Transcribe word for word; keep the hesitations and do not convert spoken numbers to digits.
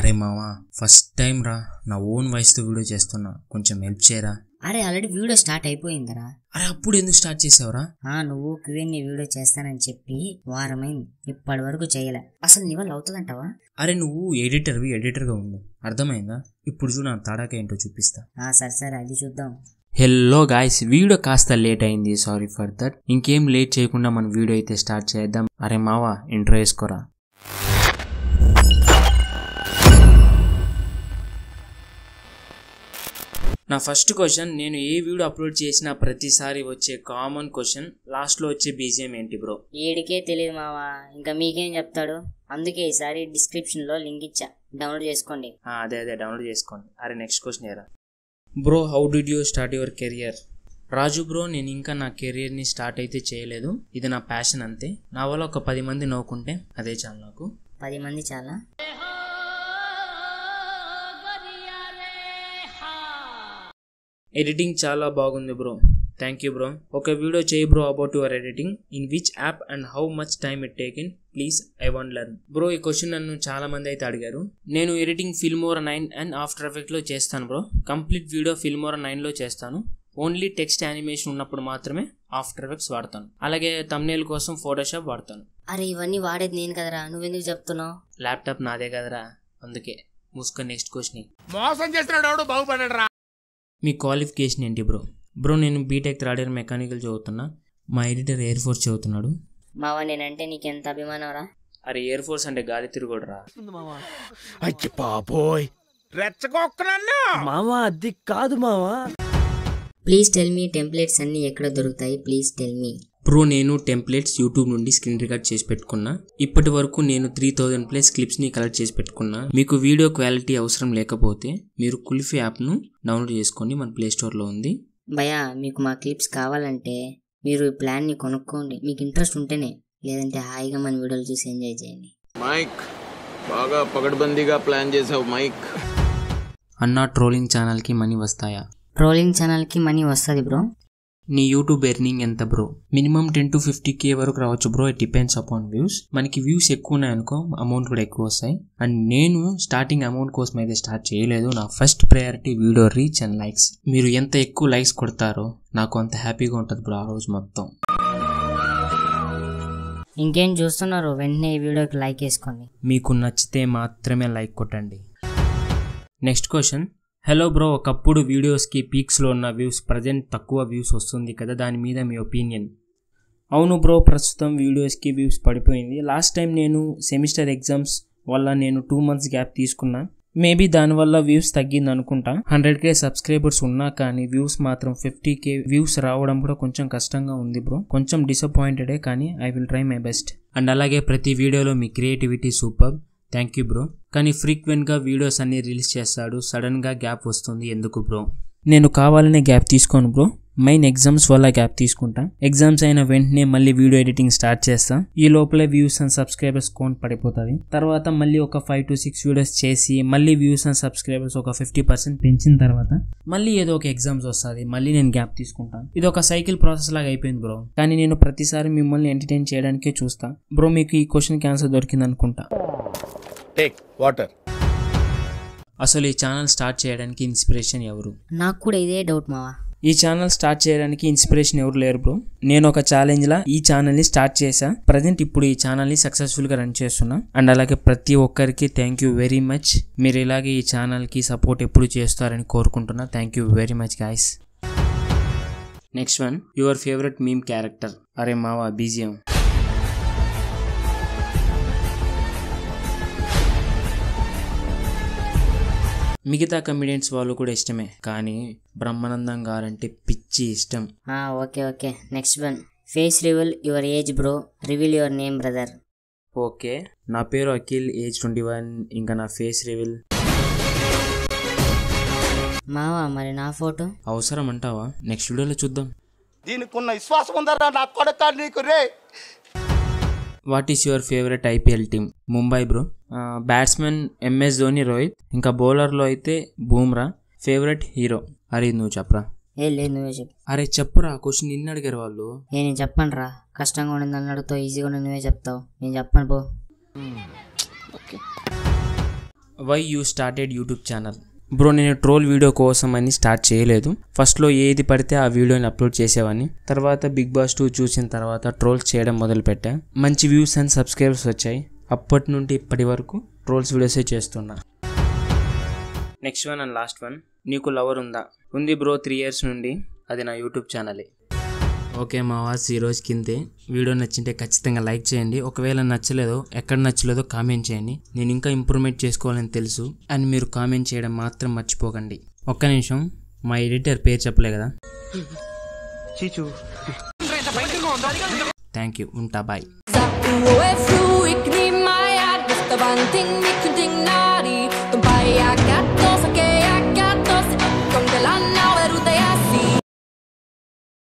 అరే మావా first time రా నా ఓన్ వాయిస్ తో వీడియో చేస్తున్నా, కొంచెం హెల్ప్ చేయరా. అరే ఆల్రెడీ వీడియో స్టార్ట్ అయిపోయిందిరా. అరే అప్పుడు ఎందుకు స్టార్ట్ చేసావురా? ఆ నువ్వు క్వీన్ ని వీడియో చేస్తానని చెప్పి వారమైంది, ఇప్పటి వరకు చేయలే. అసలు నీ వల్ల అవుతుందంటావా? అరే నువ్వు ఎడిటర్వి ఎడిటర్ గా ఉండు, అర్థమైందా? ఇప్పుడు చూడు నా తడాక ఏంటో చూపిస్తా. ఆ సరే సరే అది చూద్దాం. హెల్లో గాయ్స్, వీడియో కాస్త లేట్ అయింది, సారీ ఫర్ దట్. ఇంకేం లేట్ చేయకుండా మన వీడియో అయితే స్టార్ట్ చేద్దాం. అరే మావా ఇంట్రో వేసుకోరా. నా ఫస్ట్ క్వశ్చన్, నేను ఏ వీడియో అప్లోడ్ చేసినా ప్రతిసారి వచ్చే కామన్ క్వశ్చన్, లాస్ట్ లో వచ్చే బీజిఎం ఏంటి బ్రో? ఏడికే తెలియదు మావా, ఇంకా మీకేం చెప్తాడు. అందుకే ఈసారి డిస్క్రిప్షన్ లో లింక్ ఇచ్చా, డౌన్లోడ్ చేసుకోండి. అదే అదే డౌన్లోడ్ చేసుకోండి. అరే నెక్స్ట్ క్వశ్చన్ ఏరా. Bro how did you start your career? Raju bro, నేను ఇంకా నా కెరియర్ని స్టార్ట్ అయితే చేయలేదు, ఇది నా ప్యాషన్ అంతే. నా వల్ల ఒక పది మంది నవ్వుకుంటే అదే చాలు నాకు. పది మంది చాలా? ఎడిటింగ్ చాలా బాగుంది బ్రో, థ్యాంక్ యూ బ్రో. ఒక వీడియో చేయి bro about your editing, in which app and how much time it taken, please I want learn. Bro ఈ క్వశ్చన్ నన్ను చాలా మంది అయితే అడిగారు. నేను editing Filmora nine and after effect లో చేస్తాను bro. Complete video Filmora nine లో చేస్తాను. ఓన్లీ టెక్స్ట్ యానిమేషన్ ఉన్నప్పుడు మాత్రమే ఆఫ్టర్ ఎఫెక్ట్స్ వాడతాను. అలాగే థంబ్నెయిల్ కోసం ఫోటోషాప్ వాడతాను. అరే ఇవన్నీ వాడేది నేను కదరా, నువ్వెందుకు చెప్తున్నావు? ల్యాప్టాప్ నాదే కదరా, అందుకే. మూసుకొని నెక్స్ట్ క్వశ్చన్. మోసం చేస్తున్నాడు బాగుపడరా. మీ క్వాలిఫికేషన్ ఏంటి బ్రో? బ్రో నేను బీటెక్ థర్డ్ ఇయర్ మెకానికల్ చదువుతున్నా. మా ఎడిటర్ ఎయిర్ ఫోర్స్ చదువుతున్నాడు. మావా నేనంటే నీకెంత అభిమానం రా. అరే ఎయిర్ ఫోర్స్ అంటే గాలి తిరుగుడురా. అయ్య బాబోయ్, రెచ్చగొక్కనన్నా మావా అది కాదు మావా. ప్లీజ్ టెల్ మీ టెంప్లెట్స్ అన్ని ఎక్కడ దొరుకుతాయి, ప్లీజ్ టెల్ మీ. బ్రో నేను టెంప్లెట్స్ యూట్యూబ్ నుండి స్క్రీన్ రికార్డ్ చేసి పెట్టుకున్నా. ఇప్పటి వరకు నేను త్రీ థౌజండ్ ప్లస్ క్లిప్స్ ని కలెక్ట్ చేసి పెట్టుకున్నా. మీకు వీడియో క్వాలిటీ అవసరం లేకపోతే మీరు కుల్ఫీ యాప్ ను డౌన్లోడ్ చేసుకోండి, మన ప్లే స్టోర్ లో ఉంది. భయా మీకు మా క్లిప్స్ కావాలంటే మీరు ఈ ప్లాన్ ని కొనుక్కోండి, మీకు ఇంట్రెస్ట్ ఉంటేనే. లేదంటే హాయిగా మన వీడియోలు చూసి ఎంజాయ్ చేయండి. మైక్ బాగా పగడ్బందీగా ప్లాన్ చేసావు మైక్. అన్నా ట్రోలింగ్ ఛానల్ కి మనీ వస్తాయా? ట్రోలింగ్ ఛానల్ కి మనీ వస్తుంది బ్రో. నీ యూట్యూబ్ ఎర్నింగ్ ఎంత bro? Minimum ten to fifty K వరకు రావచ్చు bro, it depends upon views. మనకి వ్యూస్ ఎక్కువ ఉన్నాయనుకో అమౌంట్ కూడా ఎక్కువ వస్తాయి. అండ్ నేను స్టార్టింగ్ అమౌంట్ కోసం అయితే స్టార్ట్ చేయలేదు. నా first priority video reach and likes. మీరు ఎంత ఎక్కువ లైక్స్ కొడతారో నాకు అంత హ్యాపీగా ఉంటుంది బ్రో ఆ రోజు మొత్తం. ఇంకేం చూస్తున్నారు, వెంటనే ఈ వీడియోకి లైక్ వేసుకోండి. మీకు నచ్చితే మాత్రమే లైక్ కొట్టండి. Next question. హలో బ్రో, ఒకప్పుడు వీడియోస్కి పీక్స్లో ఉన్న వ్యూస్ ప్రజెంట్ తక్కువ వ్యూస్ వస్తుంది కదా, దాని మీద మీ ఒపీనియన్? అవును బ్రో, ప్రస్తుతం వీడియోస్కి వ్యూస్ పడిపోయింది. లాస్ట్ టైం నేను సెమిస్టర్ ఎగ్జామ్స్ వల్ల నేను టూ మంత్స్ గ్యాప్ తీసుకున్నా. మేబీ దానివల్ల వ్యూస్ తగ్గింది అనుకుంటా. హండ్రెడ్ కే సబ్స్క్రైబర్స్ ఉన్నా కానీ వ్యూస్ మాత్రం ఫిఫ్టీ కే వ్యూస్ రావడం కూడా కొంచెం కష్టంగా ఉంది బ్రో. కొంచెం డిసప్పాయింటెడే, కానీ I will try my best. And అలాగే ప్రతి వీడియోలో మీ creativity super, thank you bro. కానీ ఫ్రీక్వెంట్గా వీడియోస్ అన్ని రిలీజ్ చేస్తాడు, సడన్గా గ్యాప్ వస్తుంది, ఎందుకు బ్రో? నేను కావాలనే గ్యాప్ తీసుకోను బ్రో, మెయిన్ ఎగ్జామ్స్ వల్ల గ్యాప్ తీసుకుంటా. ఎగ్జామ్స్ అయిన వెంటనే మళ్ళీ వీడియో ఎడిటింగ్ స్టార్ట్ చేస్తా. ఈ లోపలే వ్యూస్ అండ్ సబ్స్క్రైబర్స్ కౌంట్ పడిపోతుంది. తర్వాత మళ్ళీ ఒక ఫైవ్ టు సిక్స్ వీడియోస్ చేసి మళ్ళీ వ్యూస్ అండ్ సబ్స్క్రైబర్స్ ఒక ఫిఫ్టీ పర్సెంట్ పెంచిన తర్వాత మళ్ళీ ఏదో ఒక ఎగ్జామ్స్ వస్తుంది, మళ్ళీ నేను గ్యాప్ తీసుకుంటా. ఇది ఒక సైకిల్ ప్రాసెస్ లాగా అయిపోయింది బ్రో. కానీ నేను ప్రతిసారి మిమ్మల్ని ఎంటర్టైన్ చేయడానికే చూస్తా బ్రో. మీకు ఈ క్వశ్చన్కి ఆన్సర్ దొరికింది అనుకుంటా. Take water. అసలు ఈ ఛానల్ స్టార్ట్ చేయడానికి ఇన్స్పిరేషన్ ఎవరు? నాకు కూడా ఇదే డౌట్ మావా. ఈ ఛానల్ స్టార్ట్ చేయడానికి ఇన్స్పిరేషన్ ఎవరు లేరు బ్రో. నేను ఒక ఛాలెంజ్ లా ఈ ఛానల్ ని స్టార్ట్ చేశా. ప్రజెంట్ ఇప్పుడు ఈ ఛానల్ ని సక్సెస్ఫుల్ గా రన్ చేస్తున్నా. అండ్ అలాగే ప్రతి ఒక్కరికి థ్యాంక్ యూ వెరీ మచ్. మీరు ఇలాగే ఈ ఛానల్ కి సపోర్ట్ ఎప్పుడు చేస్తారని కోరుకుంటున్నా. Thank you very much guys. Next one, your favourite meme character? అరే మావా బీజిఎం. మిగతా కమెడియన్స్ వాళ్ళు కూడా ఇష్టమే, కానీ బ్రహ్మానందం గారంటే పిచ్చి ఇష్టం. Okay okay next one, face reveal your age bro, reveal your name brother. Okay, నా పేరు అఖిల్, ఏజ్ ట్వంటీ వన్. ఇంకా నా ఫేస్ రివీల్ మావా. మరి నా ఫోటో అవసరం అంటావా? నెక్స్ట్ వీడియోలో చూద్దాం. దీనికున్న విశ్వాసం ఉందరా నా కొడక నీకు రే. What is your favourite IPL team? Mumbai bro. Batsmen MS Dhoni, Rohit. ఇంకా బౌలర్లో అయితే బూమ్రా. Favourite hero? అరే నువ్వు చెప్పరా. ఏ లేదు నువ్వే చెప్పు. అరే చెప్పురా, క్వశ్చన్ నిన్ను అడిగారు వాళ్ళు. ఏ నేను చెప్పను రా, కష్టంగా ఉండింది అని అడుగుతావు, ఈజీగా నువ్వే చెప్తావు. నేను చెప్పను పో. Why you started YouTube channel? Bro నేను ట్రోల్ వీడియో కోసం అని స్టార్ట్ చేయలేదు. ఫస్ట్లో ఏది పడితే ఆ వీడియోని అప్లోడ్ చేసేవాడిని. తర్వాత బిగ్ బాస్ టూ చూసిన తర్వాత ట్రోల్స్ చేయడం మొదలుపెట్టా. మంచి వ్యూస్ అండ్ సబ్స్క్రైబర్స్ వచ్చాయి. అప్పటి నుండి ఇప్పటి వరకు ట్రోల్స్ వీడియోసే చేస్తున్నా. Next one and last one. నీకు లవర్ ఉందా? ఉంది బ్రో, త్రీ ఇయర్స్ నుండి. అది నా యూట్యూబ్ ఛానలే. ఓకే మా వాస్ ఈ రోజుకి ఇంతే. వీడియో నచ్చింటే ఖచ్చితంగా లైక్ చేయండి. ఒకవేళ నచ్చలేదో ఎక్కడ నచ్చలేదో కామెంట్ చేయండి. నేను ఇంకా ఇంప్రూవ్మెంట్ చేసుకోవాలని తెలుసు అండ్ మీరు కామెంట్ చేయడం మాత్రం మర్చిపోకండి. ఒక్క నిమిషం, మా ఎడిటర్ పేరు చెప్పలే కదా. థ్యాంక్ యూ, ఉంటా, bye. Basta banting, vi kunde ignari. De bara jagat oss